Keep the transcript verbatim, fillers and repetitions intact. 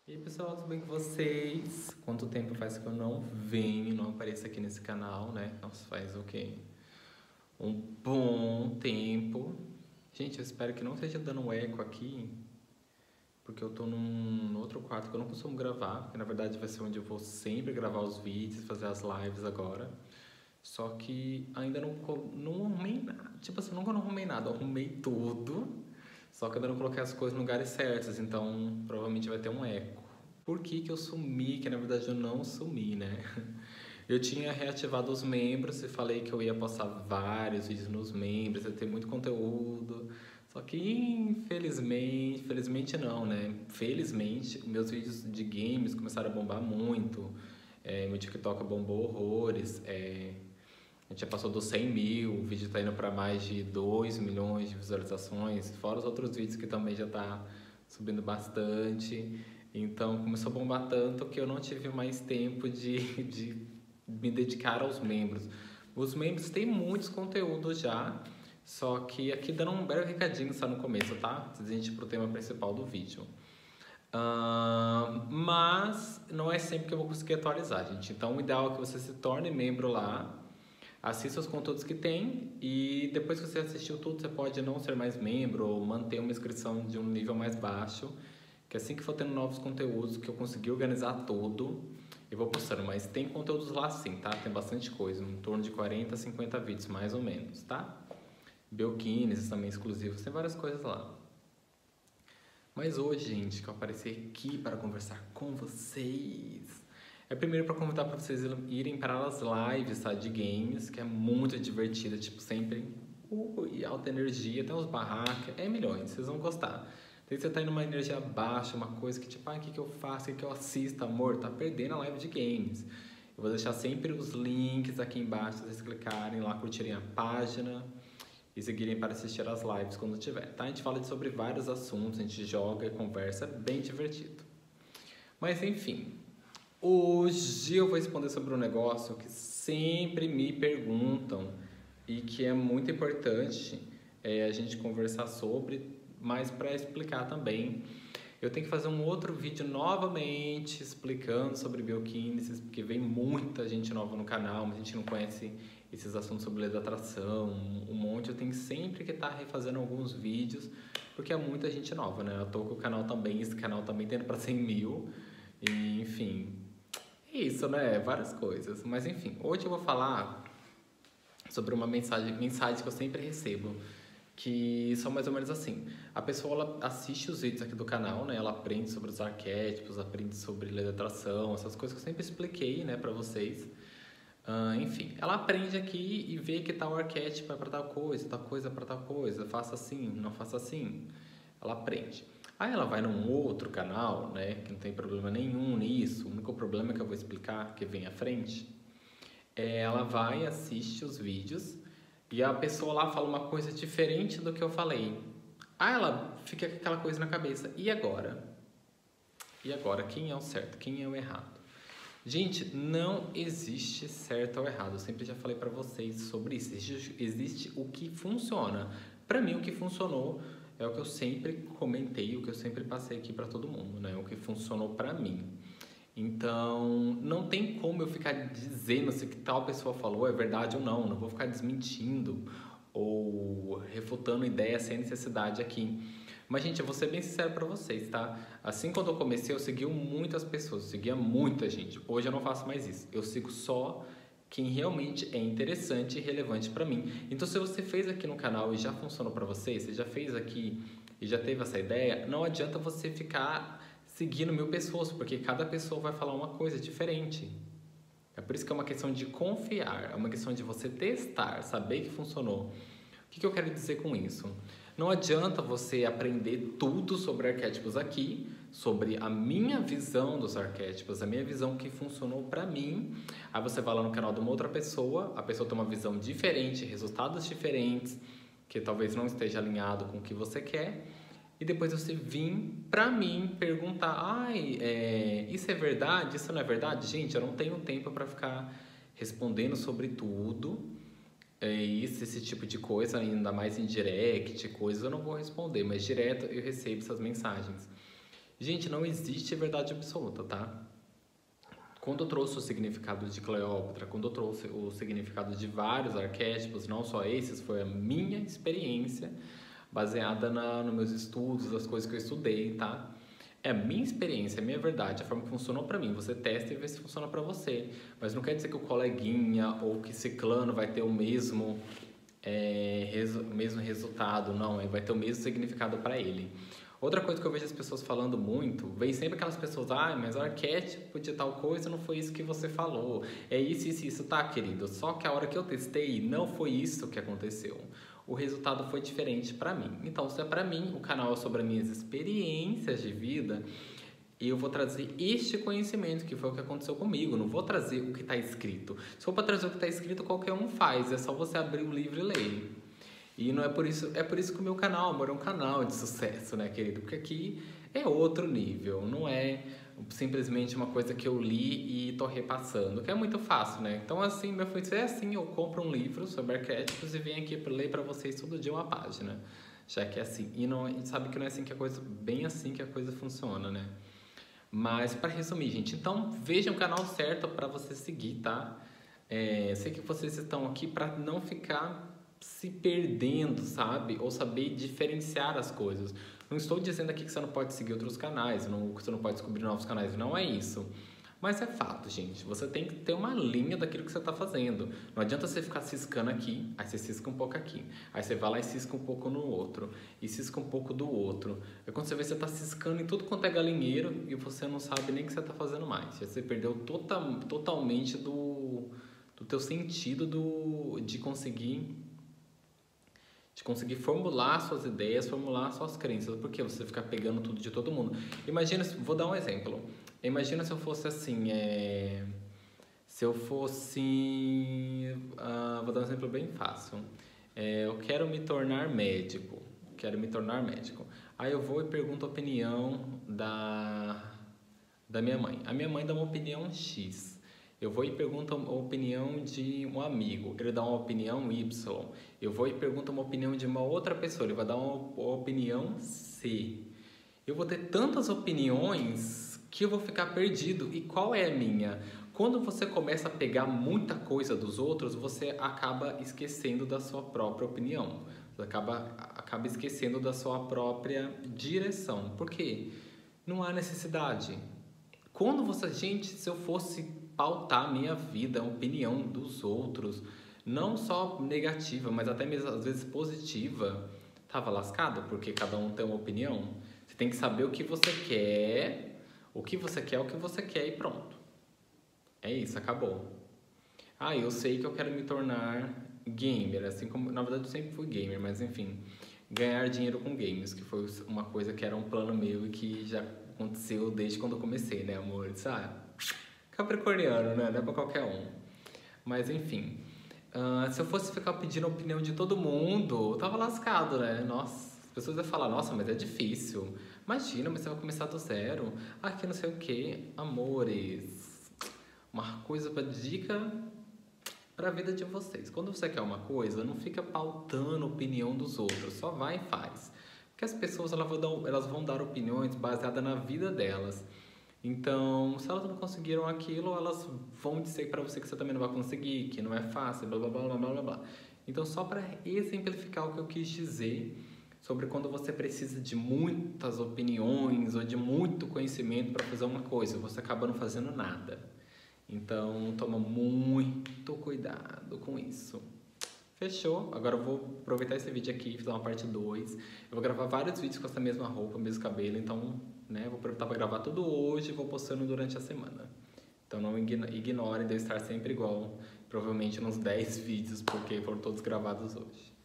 E aí pessoal, tudo bem com vocês? Quanto tempo faz que eu não venho, não apareço aqui nesse canal, né? Nossa, faz o quê? Um bom tempo. Gente, eu espero que não esteja dando um eco aqui, porque eu tô num no outro quarto que eu não costumo gravar, porque na verdade vai ser onde eu vou sempre gravar os vídeos, fazer as lives agora. Só que ainda não, co- não arrumei nada. Tipo assim, nunca não arrumei nada, eu arrumei tudo. Só que ainda não coloquei as coisas no lugares certos, então provavelmente vai ter um eco. Por que que eu sumi? Que na verdade eu não sumi, né? Eu tinha reativado os membros e falei que eu ia postar vários vídeos nos membros, ia ter muito conteúdo. Só que infelizmente, felizmente não, né? Felizmente, meus vídeos de games começaram a bombar muito. É, meu TikTok bombou horrores. É, a gente já passou dos cem mil, o vídeo tá indo para mais de dois milhões de visualizações, fora os outros vídeos que também já tá subindo bastante. Então começou a bombar tanto que eu não tive mais tempo de, de me dedicar aos membros. Os membros têm muitos conteúdos já, só que aqui dando um breve recadinho só no começo, tá? Antes de a gente ir pro tema principal do vídeo. Uh, mas não é sempre que eu vou conseguir atualizar, gente. Então o ideal é que você se torne membro lá, assista os conteúdos que tem e depois que você assistiu tudo, você pode não ser mais membro ou manter uma inscrição de um nível mais baixo, que assim que for tendo novos conteúdos, que eu conseguir organizar tudo, eu vou postando. Mas tem conteúdos lá sim, tá? Tem bastante coisa, em torno de quarenta, cinquenta vídeos, mais ou menos, tá? Bioquínesis também exclusivos, tem várias coisas lá. Mas hoje, gente, que eu apareci aqui para conversar com vocês, é primeiro para convidar para vocês irem para as lives, tá, de games, que é muito divertida, tipo, sempre ui, alta energia, tem uns barracos, é milhões, vocês vão gostar. Daí você tá indo numa energia baixa, uma coisa que tipo, ah, o que, que eu faço, o que, que eu assisto, amor, tá perdendo a live de games. Eu vou deixar sempre os links aqui embaixo, se vocês clicarem lá, curtirem a página e seguirem para assistir as lives quando tiver, tá? A gente fala sobre vários assuntos, a gente joga e conversa, é bem divertido. Mas enfim, hoje eu vou responder sobre um negócio que sempre me perguntam e que é muito importante é, a gente conversar sobre, mas para explicar também. Eu tenho que fazer um outro vídeo novamente explicando sobre bioquínesis, porque vem muita gente nova no canal, mas a gente não conhece esses assuntos sobre lei da atração, um monte. Eu tenho sempre que estar tá refazendo alguns vídeos, porque é muita gente nova, né? Eu tô com o canal também, esse canal também tendo para cem mil, e enfim, é isso, né? Várias coisas. Mas enfim, hoje eu vou falar sobre uma mensagem, mensagem que eu sempre recebo, que são mais ou menos assim. A pessoa ela assiste os vídeos aqui do canal, né? Ela aprende sobre os arquétipos, aprende sobre lei da atração, essas coisas que eu sempre expliquei, né, para vocês. Uh, enfim, ela aprende aqui e vê que tal arquétipo é para tal coisa, tal coisa é para tal coisa, faça assim, não faça assim. Ela aprende. Aí ela vai num outro canal, né, que não tem problema nenhum nisso, o único problema que eu vou explicar, que vem à frente, é ela vai, assiste os vídeos e a pessoa lá fala uma coisa diferente do que eu falei. Aí ela fica com aquela coisa na cabeça, e agora? E agora, quem é o certo, quem é o errado? Gente, não existe certo ou errado. Eu sempre já falei pra vocês sobre isso. Existe, existe o que funciona. Pra mim, o que funcionou é o que eu sempre comentei, o que eu sempre passei aqui pra todo mundo, né? O que funcionou pra mim. Então, não tem como eu ficar dizendo se o que tal pessoa falou é verdade ou não. Não vou ficar desmentindo ou refutando ideias sem necessidade aqui. Mas, gente, eu vou ser bem sincero pra vocês, tá? Assim, quando eu comecei, eu segui muitas pessoas, eu seguia muita gente. Hoje eu não faço mais isso. Eu sigo só quem realmente é interessante e relevante pra mim. Então, se você fez aqui no canal e já funcionou pra você, você já fez aqui e já teve essa ideia, não adianta você ficar seguindo mil pessoas, porque cada pessoa vai falar uma coisa diferente. É por isso que é uma questão de confiar, é uma questão de você testar, saber que funcionou. O que, que eu quero dizer com isso? Não adianta você aprender tudo sobre arquétipos aqui, sobre a minha visão dos arquétipos, a minha visão que funcionou pra mim. Aí você vai lá no canal de uma outra pessoa, a pessoa tem uma visão diferente, resultados diferentes, que talvez não esteja alinhado com o que você quer. E depois você vir pra mim perguntar, ai, é, isso é verdade, isso não é verdade? Gente, eu não tenho tempo pra ficar respondendo sobre tudo. É isso, esse tipo de coisa, ainda mais em direct, coisas eu não vou responder, mas direto eu recebo essas mensagens. Gente, não existe verdade absoluta, tá? Quando eu trouxe o significado de Cleópatra, quando eu trouxe o significado de vários arquétipos, não só esses, foi a minha experiência, baseada na, nos meus estudos, as coisas que eu estudei, tá? É a minha experiência, é a minha verdade, a forma que funcionou pra mim. Você testa e vê se funciona pra você. Mas não quer dizer que o coleguinha ou que ciclano vai ter o mesmo, é, resu mesmo resultado, não. Vai ter o mesmo significado pra ele. Outra coisa que eu vejo as pessoas falando muito, vem sempre aquelas pessoas, ah, mas o arquétipo de tal coisa não foi isso que você falou. É isso, isso, isso, tá, querido? Só que a hora que eu testei, não foi isso que aconteceu. O resultado foi diferente para mim. Então, se é para mim, o canal é sobre as minhas experiências de vida, eu vou trazer este conhecimento, que foi o que aconteceu comigo. Não vou trazer o que está escrito. Se for para trazer o que está escrito, qualquer um faz. É só você abrir o livro e ler. E não é por isso, é por isso que o meu canal, amor, é um canal de sucesso, né, querido? Porque aqui é outro nível, não é simplesmente uma coisa que eu li e tô repassando, que é muito fácil, né? Então, assim, meu filho, é assim, eu compro um livro sobre arquétipos e venho aqui para ler para vocês todo dia uma página, já que é assim. E não, a gente sabe que não é assim que a coisa, bem assim que a coisa funciona, né? Mas, para resumir, gente, então vejam o canal certo para você seguir, tá? É, sei que vocês estão aqui para não ficar se perdendo, sabe? Ou saber diferenciar as coisas. Não estou dizendo aqui que você não pode seguir outros canais, não, que você não pode descobrir novos canais, não é isso. Mas é fato, gente. Você tem que ter uma linha daquilo que você está fazendo. Não adianta você ficar ciscando aqui, aí você cisca um pouco aqui. Aí você vai lá e cisca um pouco no outro. E cisca um pouco do outro. É quando você vê que você está ciscando em tudo quanto é galinheiro e você não sabe nem o que você está fazendo mais. Você perdeu total, totalmente do, do teu sentido do, de conseguir... de conseguir formular suas ideias, formular suas crenças, porque você fica pegando tudo de todo mundo. Imagina, vou dar um exemplo. Imagina se eu fosse assim, é... se eu fosse, uh, vou dar um exemplo bem fácil. É, eu quero me tornar médico, quero me tornar médico. Aí eu vou e pergunto a opinião da, da minha mãe. A minha mãe dá uma opinião X. Eu vou e pergunto a opinião de um amigo, ele dá uma opinião Y. Eu vou e pergunto uma opinião de uma outra pessoa, ele vai dar uma opinião C. Eu vou ter tantas opiniões que eu vou ficar perdido. E qual é a minha? Quando você começa a pegar muita coisa dos outros, você acaba esquecendo da sua própria opinião. Você acaba, acaba esquecendo da sua própria direção. Por quê? Não há necessidade. Quando você... Gente, se eu fosse pautar a minha vida, a opinião dos outros, não só negativa, mas até mesmo às vezes positiva, tava lascado, porque cada um tem uma opinião. Você tem que saber o que você quer, o que você quer, o que você quer e pronto. É isso, acabou. Ah, eu sei que eu quero me tornar gamer, assim como, na verdade eu sempre fui gamer, mas enfim, ganhar dinheiro com games, que foi uma coisa que era um plano meu e que já aconteceu desde quando eu comecei, né, amor? Sabe? Capricorniano, né? Não é pra qualquer um. Mas enfim, uh, se eu fosse ficar pedindo a opinião de todo mundo, eu tava lascado, né? Nossa, as pessoas iam falar, nossa, mas é difícil. Imagina, mas você vai começar do zero. Ah, que não sei o que. Amores, uma coisa pra dica pra vida de vocês. Quando você quer uma coisa, não fica pautando a opinião dos outros. Só vai e faz. Porque as pessoas elas vão dar, elas vão dar opiniões baseadas na vida delas. Então, se elas não conseguiram aquilo, elas vão dizer para você que você também não vai conseguir, que não é fácil, blá blá blá blá blá blá. Então, só para exemplificar o que eu quis dizer sobre quando você precisa de muitas opiniões ou de muito conhecimento para fazer uma coisa, você acaba não fazendo nada. Então, toma muito cuidado com isso. Fechou? Agora eu vou aproveitar esse vídeo aqui e fazer uma parte dois. Eu vou gravar vários vídeos com essa mesma roupa, mesmo cabelo, então, né, vou aproveitar para gravar tudo hoje e vou postando durante a semana. Então não ignorem de eu estar sempre igual, provavelmente nos dez vídeos, porque foram todos gravados hoje.